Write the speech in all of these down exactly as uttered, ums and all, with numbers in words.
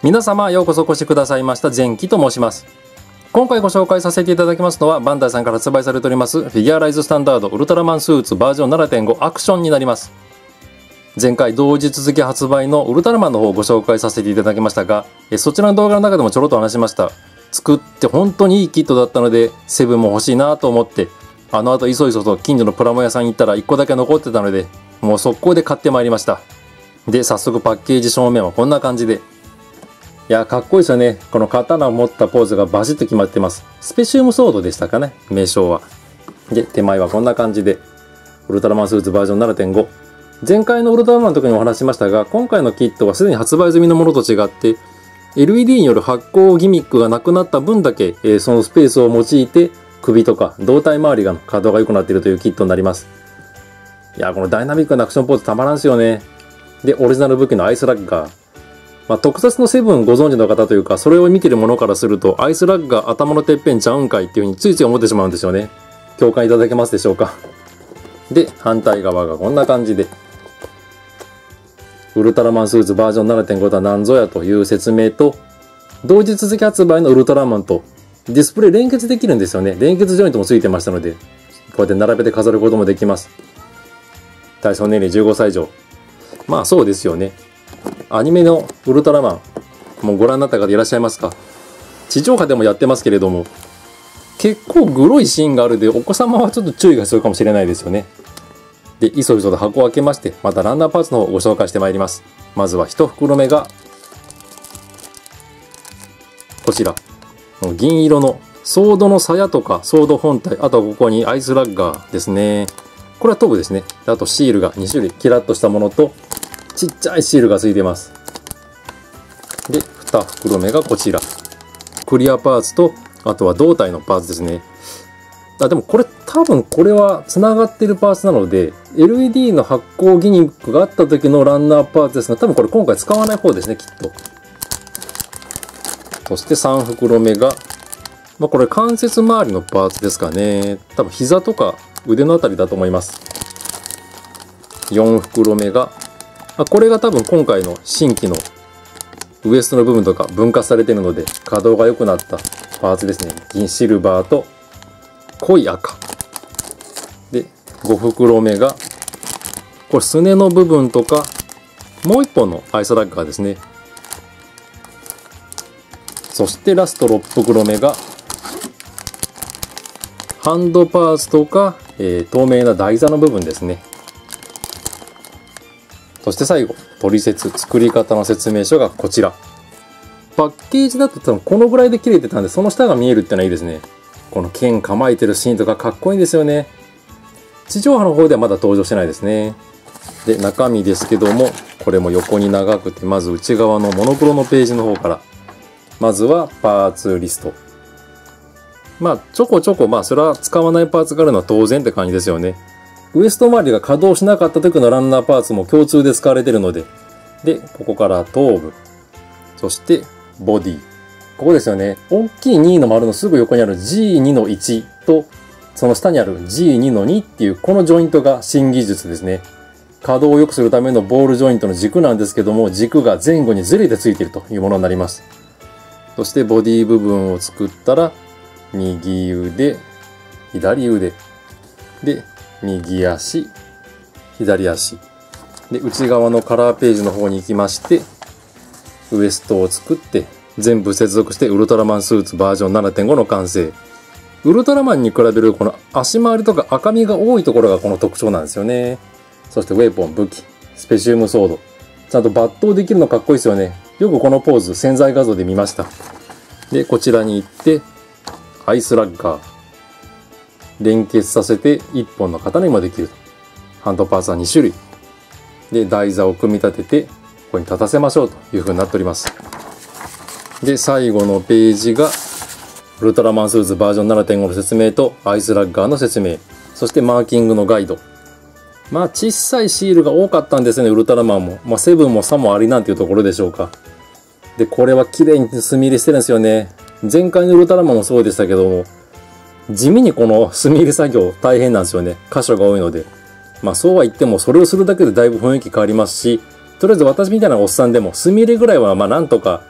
皆様ようこそお越しくださいました。前期と申します。今回ご紹介させていただきますのは、バンダイさんから発売されておりますフィギュアライズスタンダードウルトラマンスーツバージョン ななてんご アクションになります。前回同日付発売のウルトラマンの方をご紹介させていただきましたが、そちらの動画の中でもちょろっと話しました。作って本当にいいキットだったのでセブンも欲しいなと思って、あの後いそいそと近所のプラモ屋さんに行ったらいっこだけ残ってたので、もう速攻で買ってまいりました。で早速パッケージ正面はこんな感じで、いやかっこいいですよね。この刀を持ったポーズがバシッと決まってます。スペシウムソードでしたかね、名称は。で手前はこんな感じでウルトラマンスーツバージョン ななてんご。 前回のウルトラマンの時にお話しましたが、今回のキットはすでに発売済みのものと違って エルイーディー による発光ギミックがなくなった分だけ、えー、そのスペースを用いて首とか胴体周りが可動が良くなっているというキットになります。いやこのダイナミックなアクションポーズたまらんすよね。でオリジナル武器のアイスラッガー、まあ、特撮のセブンご存知の方というか、それを見てる者からするとアイスラッガー頭のてっぺんちゃうんかいっていう風についつい思ってしまうんですよね。共感いただけますでしょうか。で反対側がこんな感じで、ウルトラマンスーツバージョン ななてんご とは何ぞやという説明と、同日付発売のウルトラマンとディスプレイ連結できるんですよね。連結ジョイントもついてましたので、こうやって並べて飾ることもできます。対象年齢じゅうごさい以上。まあそうですよね。アニメのウルトラマンもうご覧になった方いらっしゃいますか。地上波でもやってますけれども、結構グロいシーンがあるので、お子様はちょっと注意が必要かもしれないですよね。でいそいそと箱を開けまして、またランナーパーツの方をご紹介してまいります。まずは一袋目がこちら、銀色のソードの鞘とかソード本体、あとはここにアイスラッガーですね。これは頭部ですね。あとシールがに種類、キラッとしたものとちっちゃいシールがついてます。でに袋目がこちら、クリアパーツと、あとは胴体のパーツですね。あでもこれ多分これはつながってるパーツなので エルイーディー の発光ギミックがあった時のランナーパーツですが、多分これ今回使わない方ですね、きっと。そしてさん袋目が、まあ、これ関節周りのパーツですかね。多分膝とか腕のあたりだと思います。よん袋目が、あこれが多分今回の新規のウエストの部分とか分割されているので可動が良くなったパーツですね。銀シルバーと濃い赤で、ご袋目がこれすねの部分とかもう一本のアイスラッガーですね。そしてラストろく袋目がハンドパーツとか、えー、透明な台座の部分ですね。そして最後、取説作り方の説明書がこちら。パッケージだと多分このぐらいで切れてたんで、その下が見えるってのはいいですね。この剣構えてるシーンとかかっこいいんですよね。地上波の方ではまだ登場してないですね。で中身ですけども、これも横に長くて、まず内側のモノクロのページの方から、まずはパーツリスト。まあちょこちょこまあそれは使わないパーツがあるのは当然って感じですよね。ウエスト周りが稼働しなかった時のランナーパーツも共通で使われているので。でここから頭部、そしてボディ、ここですよね。大きいにの丸のすぐ横にある ジーにのいち とその下にある ジーにのに っていうこのジョイントが新技術ですね。稼働を良くするためのボールジョイントの軸なんですけども、軸が前後にずれてついているというものになります。そしてボディ部分を作ったら、右腕、左腕で右足、左足で内側のカラーページの方に行きまして、ウエストを作って全部接続してウルトラマンスーツバージョン ななてんご の完成。ウルトラマンに比べるこの足回りとか赤みが多いところがこの特徴なんですよね。そしてウェポン、武器、スペシウムソード、ちゃんと抜刀できるのかっこいいですよね。よくこのポーズ潜在画像で見ました。でこちらに行ってアイスラッガー連結させていっぽんの刀にもできる。ハンドパーツはに種類で台座を組み立ててここに立たせましょうという風になっております。で最後のページがウルトラマンスーツバージョン ななてんご の説明とアイスラッガーの説明、そしてマーキングのガイド。まあ小さいシールが多かったんですね、ウルトラマンも。まあセブンもさもありなんていうところでしょうか。でこれは綺麗に墨入れしてるんですよね。前回のウルトラマンもそうでしたけども、地味にこの墨入れ作業大変なんですよね。箇所が多いので。まあそうは言ってもそれをするだけでだいぶ雰囲気変わりますし、とりあえず私みたいなおっさんでも墨入れぐらいはまあなんとか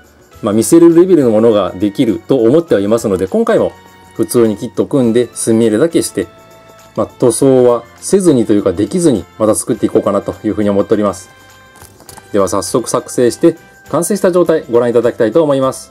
まあ、見せるレベルのものができると思ってはいますので、今回も普通にキット組んで墨入れだけして、まあ、塗装はせずにというかできずにまた作っていこうかなというふうに思っております。では早速作成して完成した状態ご覧いただきたいと思います。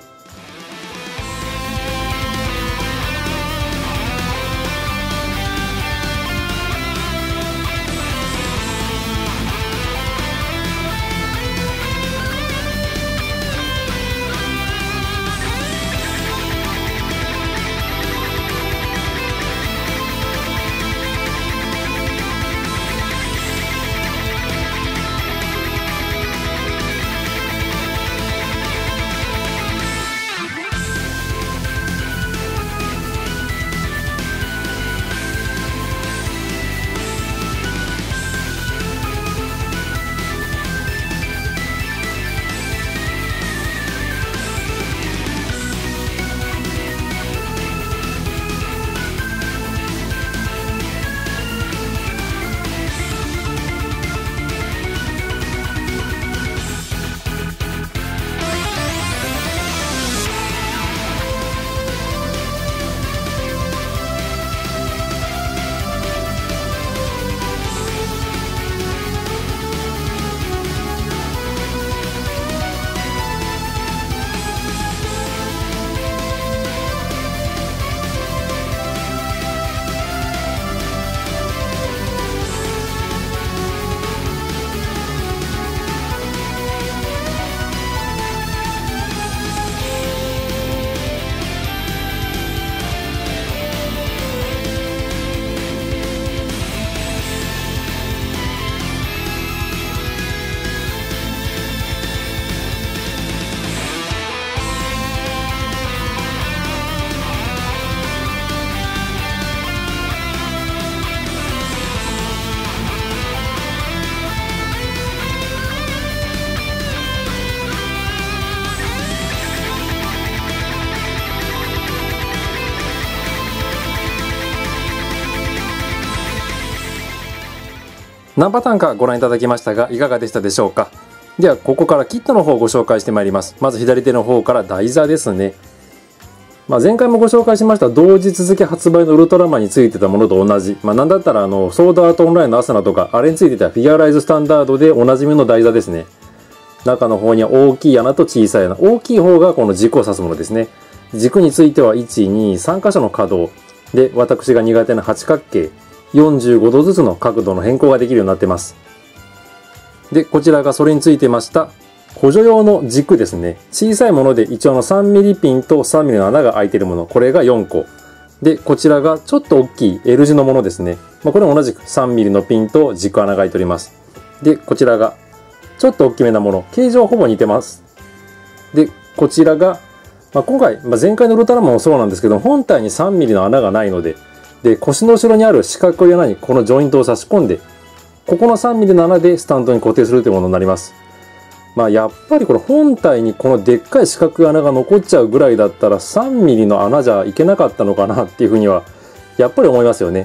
何パターンかご覧いただきましたがいかがでしたでしょうか。ではここからキットの方をご紹介してまいります。まず左手の方から台座ですね。まあ、前回もご紹介しました同日付発売のウルトラマンについてたものと同じ、まあ、なんだったらあのソードアートオンラインのアサナとかあれについてたフィギュアライズスタンダードでおなじみの台座ですね。中の方には大きい穴と小さい穴、大きい方がこの軸を指すものですね。軸についてはいち、に、さん箇所の可動で、私が苦手な八角形よんじゅうごどずつの角度の変更ができるようになってます。でこちらがそれについてました補助用の軸ですね。小さいもので一応の さんミリ ピンと さんミリ の穴が開いているもの、これがよんこで、こちらがちょっと大きい L 字のものですね。まあ、これも同じく さんミリ のピンと軸穴が開いております。でこちらがちょっと大きめなもの、形状はほぼ似てます。でこちらが、まあ、今回、まあ、前回のウルトラマンもそうなんですけど本体に さんミリ の穴がないので、で腰の後ろにある四角い穴にこのジョイントを差し込んで、ここの さんミリ の穴でスタンドに固定するというものになります。まあやっぱりこれ本体にこのでっかい四角い穴が残っちゃうぐらいだったら さんミリ の穴じゃいけなかったのかなっていうふうにはやっぱり思いますよね。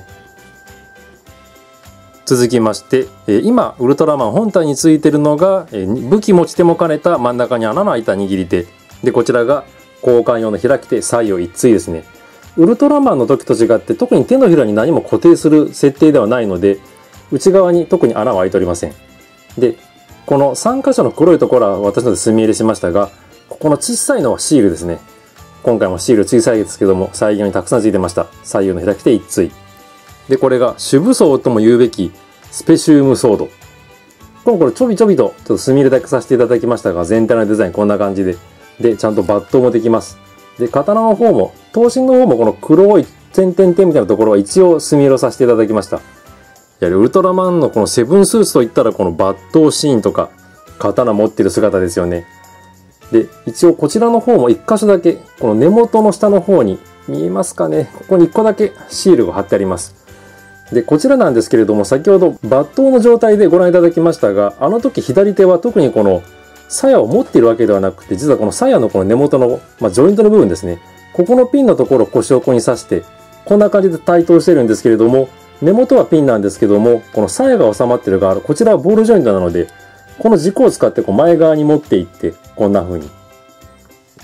続きまして今ウルトラマン本体についているのが武器持ち手も兼ねた真ん中に穴の開いた握り手で、こちらが交換用の開き手左右一対ですね。ウルトラマンの時と違って特に手のひらに何も固定する設定ではないので内側に特に穴は開いておりません。でこのさん箇所の黒いところは私ので墨入れしましたが、ここの小さいのはシールですね。今回もシール小さいですけども再現にたくさんついてました。左右の開き手一対で、これが主武装とも言うべきスペシウムソード。これこれちょびちょびとちょっと墨入れだけさせていただきましたが、全体のデザインこんな感じで、でちゃんと抜刀もできます。で刀の方も刀身の方もこの黒い点々点みたいなところは一応墨入れをさせていただきました。やはりウルトラマンのこのセブンスーツといったらこの抜刀シーンとか刀持ってる姿ですよね。で一応こちらの方も一箇所だけこの根元の下の方に見えますかね、ここにいっこだけシールが貼ってあります。でこちらなんですけれども、先ほど抜刀の状態でご覧いただきましたが、あの時左手は特にこの鞘を持っているわけではなくて、実はこの鞘のこの根元の、まあ、ジョイントの部分ですね、ここのピンのところを腰をここに刺してこんな感じで対等してるんですけれども、根元はピンなんですけども、この鞘が収まってる側、こちらはボールジョイントなので、この軸を使ってこう前側に持っていってこんな風に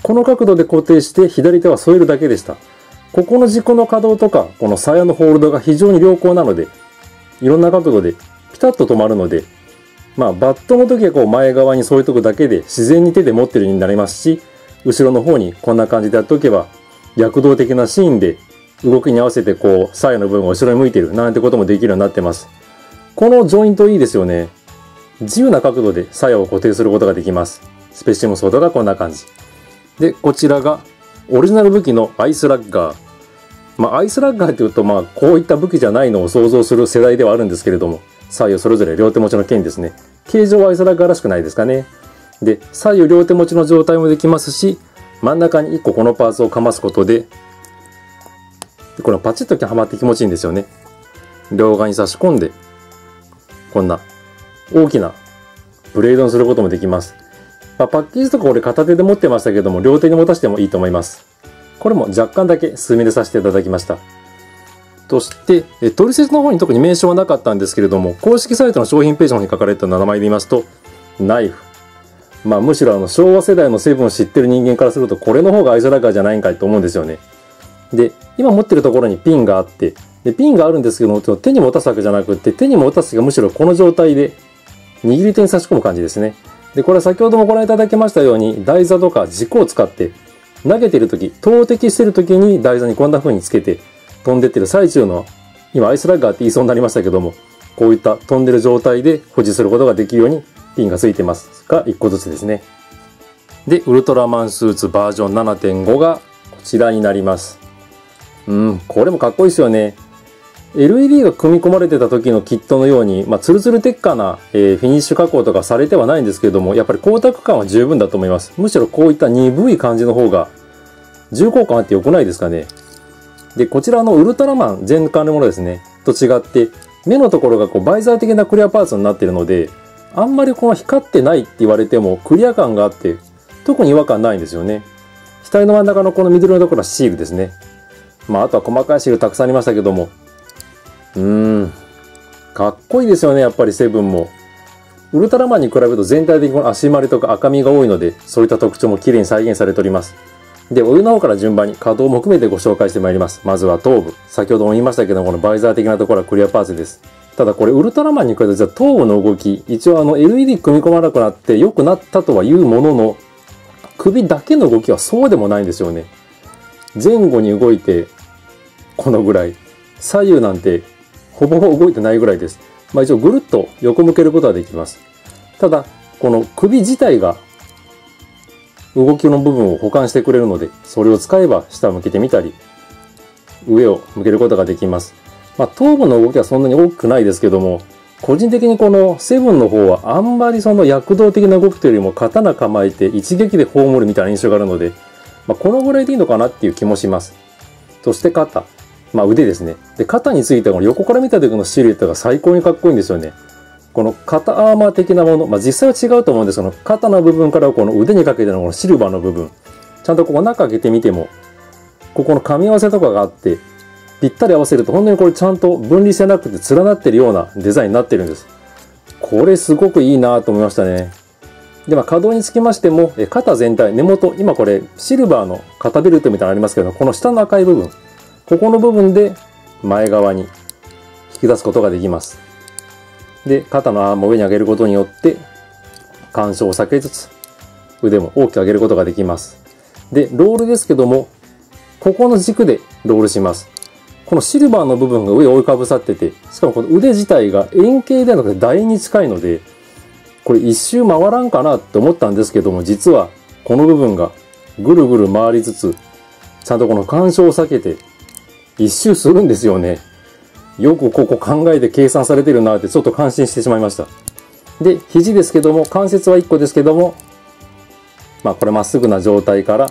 この角度で固定して左手は添えるだけでした。ここの軸の可動とか、この鞘のホールドが非常に良好なので、いろんな角度でピタッと止まるので、まあバットの時はこう前側に添えとくだけで自然に手で持ってるようになりますし、後ろの方にこんな感じでやっておけば、躍動的なシーンで動きに合わせてこう、鞘の部分が後ろに向いてるなんてこともできるようになってます。このジョイントいいですよね。自由な角度で鞘を固定することができます。スペシウムソードがこんな感じ。で、こちらがオリジナル武器のアイスラッガー。まあ、アイスラッガーというと、まあ、こういった武器じゃないのを想像する世代ではあるんですけれども、左右それぞれ両手持ちの剣ですね。形状はアイスラッガーらしくないですかね。で、左右両手持ちの状態もできますし、真ん中にいっここのパーツをかますことで、これパチッとはまって気持ちいいんですよね。両側に差し込んで、こんな大きなブレードにすることもできます。まあ、パッケージとか俺片手で持ってましたけども、両手に持たせてもいいと思います。これも若干だけ数ミリさせていただきました。そして、えトリセツの方に特に名称はなかったんですけれども、公式サイトの商品ページの方に書かれた名前で言いますと、ナイフ。まあむしろあの昭和世代の成分を知ってる人間からすると、これの方がアイスラッガーじゃないんかいと思うんですよね。で、今持ってるところにピンがあって、でピンがあるんですけども、手に持たすわけじゃなくって、手に持たすがむしろこの状態で握り手に差し込む感じですね。で、これは先ほどもご覧いただきましたように、台座とか軸を使って投げてるとき、投擲してるときに台座にこんな風につけて飛んでってる最中の、今アイスラッガーって言いそうになりましたけども、こういった飛んでる状態で保持することができるようにピンがついてますが、いっこずつですね。で、ウルトラマンスーツバージョン ななてんご がこちらになります。うん、これもかっこいいですよね。エルイーディー が組み込まれてた時のキットのように、まあ、ツルツルテッカーな、えー、フィニッシュ加工とかされてはないんですけれども、やっぱり光沢感は十分だと思います。むしろこういった鈍い感じの方が重厚感あって良くないですかね。で、こちらのウルトラマン全巻のものですね、と違って、目のところがこうバイザー的なクリアパーツになっているので、あんまりこの光ってないって言われてもクリア感があって、特に違和感ないんですよね。額の真ん中のこの緑のところはシールですね。まあ、あとは細かいシールたくさんありましたけども、うーん、かっこいいですよね、やっぱりセブンも。ウルトラマンに比べると全体的にこの足回りとか赤みが多いので、そういった特徴も綺麗に再現されております。で、お湯の方から順番に可動も含めてご紹介してまいります。まずは頭部。先ほども言いましたけども、このバイザー的なところはクリアパーツです。ただこれウルトラマンに比べると頭部の動き、一応あの エルイーディー 組み込まなくなって良くなったとは言うものの、首だけの動きはそうでもないんですよね。前後に動いて、このぐらい。左右なんてほぼほぼ動いてないぐらいです。まあ一応ぐるっと横向けることはできます。ただ、この首自体が動きの部分を補完してくれるので、それを使えば下を向けてみたり、上を向けることができます。まあ頭部の動きはそんなに大きくないですけども、個人的にこのセブンの方はあんまりその躍動的な動きというよりも刀構えて一撃で葬るみたいな印象があるので、まあ、このぐらいでいいのかなっていう気もします。そして肩。まあ腕ですね。で、肩についてはこの横から見た時のシルエットが最高にかっこいいんですよね。この肩アーマー的なもの、まあ実際は違うと思うんですけど、肩の部分からこの腕にかけてのこのシルバーの部分、ちゃんとここ中開けてみても、ここの噛み合わせとかがあって、ぴったり合わせると本当にこれちゃんと分離してなくて連なってるようなデザインになってるんです。これすごくいいなと思いましたね。で、まあ、可動につきましても、え肩全体、根元、今これシルバーの肩ベルトみたいなのありますけど、この下の赤い部分、ここの部分で前側に引き出すことができます。で、肩のアームを上に上げることによって、干渉を避けつつ、腕も大きく上げることができます。で、ロールですけども、ここの軸でロールします。このシルバーの部分が上を覆いかぶさってて、しかもこの腕自体が円形ではなくて楕円に近いので、これ一周回らんかなって思ったんですけども、実はこの部分がぐるぐる回りつつ、ちゃんとこの干渉を避けて一周するんですよね。よくここ考えて計算されてるなってちょっと感心してしまいました。で、肘ですけども、関節はいっこですけども、まあこれまっすぐな状態から、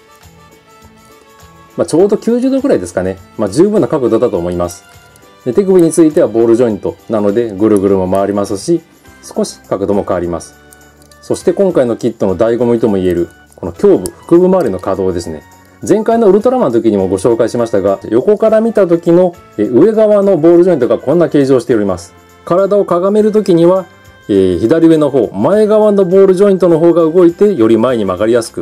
まあ、ちょうどきゅうじゅうどぐらいですかね。まあ、十分な角度だと思います。で、手首についてはボールジョイントなのでぐるぐるも回りますし、少し角度も変わります。そして今回のキットの醍醐味とも言える、この胸部、腹部周りの可動ですね。前回のウルトラマンの時にもご紹介しましたが、横から見た時の上側のボールジョイントがこんな形状をしております。体をかがめる時には、えー、左上の方、前側のボールジョイントの方が動いてより前に曲がりやすく、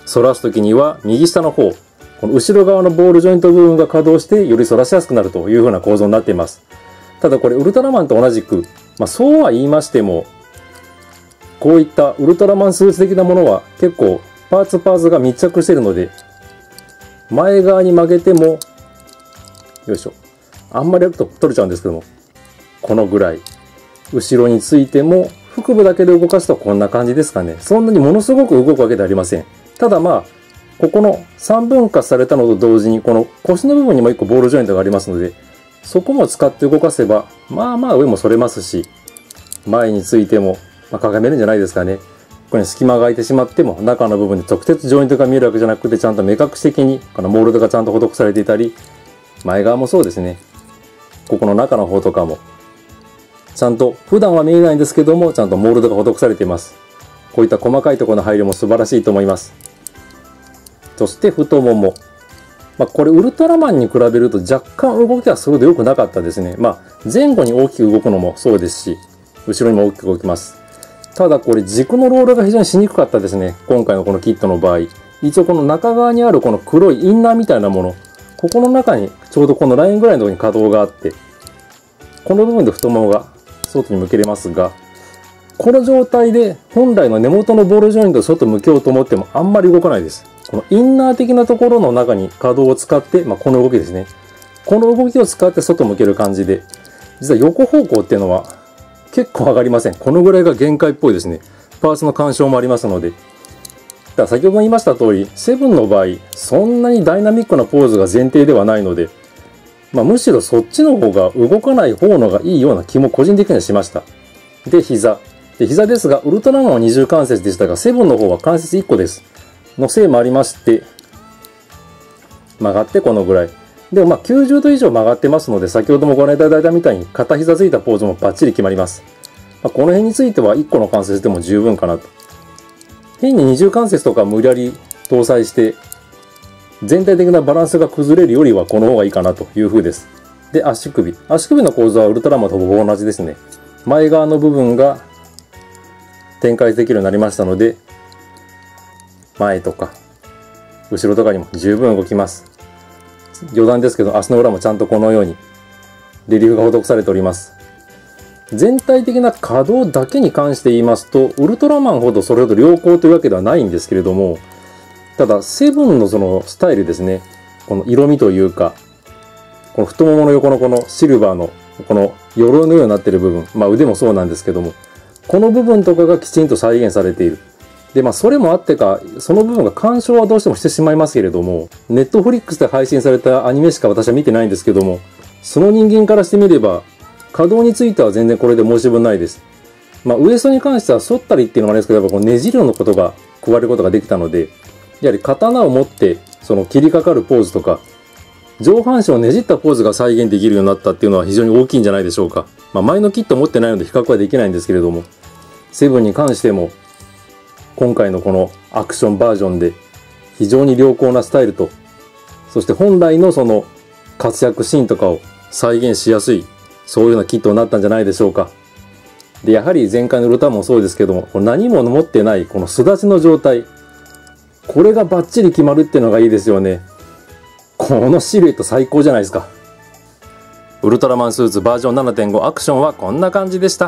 反らす時には右下の方、この後ろ側のボールジョイント部分が稼働してより反らしやすくなるという風な構造になっています。ただこれウルトラマンと同じく、まあ、そうは言いましても、こういったウルトラマンスーツ的なものは結構パーツパーツが密着しているので、前側に曲げても、よいしょ、あんまりやると取れちゃうんですけども、このぐらい。後ろについても腹部だけで動かすとこんな感じですかね。そんなにものすごく動くわけではありません。ただまあ、ここのさんぶん割されたのと同時に、この腰の部分にもいっこボールジョイントがありますので、そこも使って動かせば、まあまあ上も反れますし、前についても、まあ、鏡めるんじゃないですかね。ここに隙間が空いてしまっても、中の部分で直接ジョイントが見えるわけじゃなくて、ちゃんと目隠し的に、このモールドがちゃんと施されていたり、前側もそうですね。ここの中の方とかも、ちゃんと普段は見えないんですけども、ちゃんとモールドが施されています。こういった細かいところの配慮も素晴らしいと思います。そして太もも。まあ、これウルトラマンに比べると若干動きはそれほど良くなかったですね。まあ、前後に大きく動くのもそうですし、後ろにも大きく動きます。ただこれ軸のロールが非常にしにくかったですね。今回のこのキットの場合。一応この中側にあるこの黒いインナーみたいなもの、ここの中にちょうどこのラインぐらいのところに可動があって、この部分で太ももが外に向けれますが、この状態で本来の根元のボールジョイントを外向けようと思ってもあんまり動かないです。このインナー的なところの中に可動を使って、まあ、この動きですね。この動きを使って外向ける感じで、実は横方向っていうのは結構上がりません。このぐらいが限界っぽいですね。パーツの干渉もありますので。だから先ほど言いました通り、セブンの場合、そんなにダイナミックなポーズが前提ではないので、まあ、むしろそっちの方が動かない方のがいいような気も個人的にはしました。で、膝。で、膝ですが、ウルトラマンは二重関節でしたが、セブンの方は関節いっこです。のせいもありまして、曲がってこのぐらい。でもまあきゅうじゅうど以上曲がってますので、先ほどもご覧いただいたみたいに片膝ついたポーズもバッチリ決まります。まあ、この辺についてはいっこの関節でも十分かなと。変に二重関節とか無理やり搭載して、全体的なバランスが崩れるよりはこの方がいいかなという風です。で、足首。足首の構造はウルトラマンとほぼ同じですね。前側の部分が展開できるようになりましたので、前とか後ろとかにも十分動きます。余談ですけど、足の裏もちゃんとこのようにレリーフが施されております。全体的な可動だけに関して言いますと、ウルトラマンほどそれほど良好というわけではないんですけれども、ただセブンのそのスタイルですね、この色味というか、この太ももの横のこのシルバーのこの鎧のようになっている部分、まあ腕もそうなんですけども、この部分とかがきちんと再現されている。で、まあそれもあってか、その部分が干渉はどうしてもしてしまいますけれども、ネットフリックスで配信されたアニメしか私は見てないんですけども、その人間からしてみれば、可動については全然これで申し分ないです。まあウエストに関しては反ったりっていうのもあれですけど、やっぱこのねじるのことが加えることができたので、やはり刀を持ってその切りかかるポーズとか、上半身をねじったポーズが再現できるようになったっていうのは非常に大きいんじゃないでしょうか。まあ前のキット持ってないので比較はできないんですけれども、セブンに関しても、今回のこのアクションバージョンで非常に良好なスタイルと、そして本来のその活躍シーンとかを再現しやすい、そういうようなキットになったんじゃないでしょうか。で、やはり前回のウルトラマンもそうですけども、何も持ってないこのすだちの状態、これがバッチリ決まるっていうのがいいですよね。このシルエット最高じゃないですか。ウルトラマンスーツバージョン ななてんご アクションはこんな感じでした。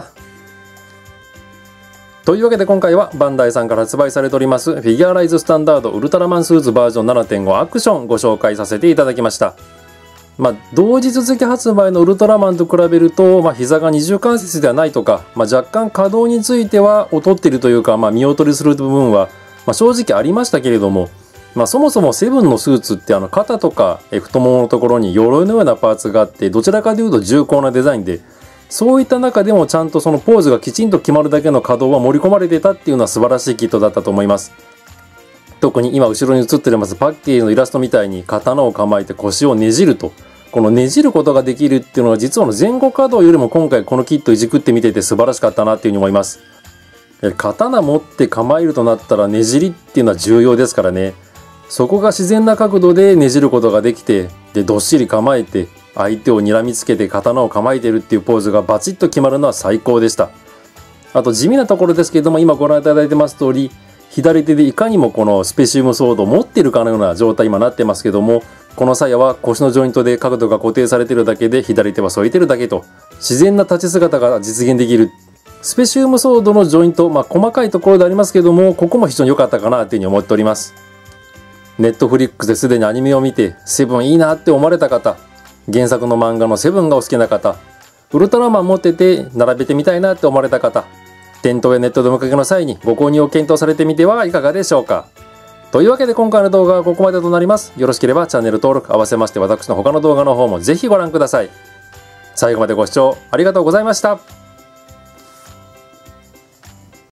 というわけで今回はバンダイさんから発売されておりますフィギュアライズスタンダードウルトラマンスーツバージョン ななてんご アクションご紹介させていただきました。まあ、同日付発売のウルトラマンと比べると、まあ、膝が二重関節ではないとか、まあ、若干可動については劣っているというか、まあ、見劣りする部分は、まあ、正直ありましたけれども、まあ、そもそもセブンのスーツってあの肩とか太もものところに鎧のようなパーツがあって、どちらかというと重厚なデザインで、そういった中でもちゃんとそのポーズがきちんと決まるだけの可動は盛り込まれていたっていうのは素晴らしいキットだったと思います。特に今後ろに映っておりますパッケージのイラストみたいに刀を構えて腰をねじると、このねじることができるっていうのは実は前後可動よりも今回このキットいじくってみてて素晴らしかったなっていうふうに思います。刀持って構えるとなったらねじりっていうのは重要ですからね。そこが自然な角度でねじることができて、でどっしり構えて相手を睨みつけて刀を構えているっていうポーズがバチッと決まるのは最高でした。あと地味なところですけれども、今ご覧いただいてます通り、 左手でいかにもこのスペシウムソードを持っているかのような状態今なってますけども、この鞘は腰のジョイントで角度が固定されているだけで左手は添えてるだけと、自然な立ち姿が実現できる。スペシウムソードのジョイント、まあ細かいところでありますけども、ここも非常に良かったかなというふうに思っております。ネットフリックスですでにアニメを見てセブンいいなって思われた方、原作の漫画のセブンがお好きな方、ウルトラマン持ってて並べてみたいなって思われた方、店頭やネットでお見かけの際にご購入を検討されてみてはいかがでしょうか。というわけで今回の動画はここまでとなります。よろしければチャンネル登録、合わせまして私の他の動画の方もぜひご覧ください。最後までご視聴ありがとうございました。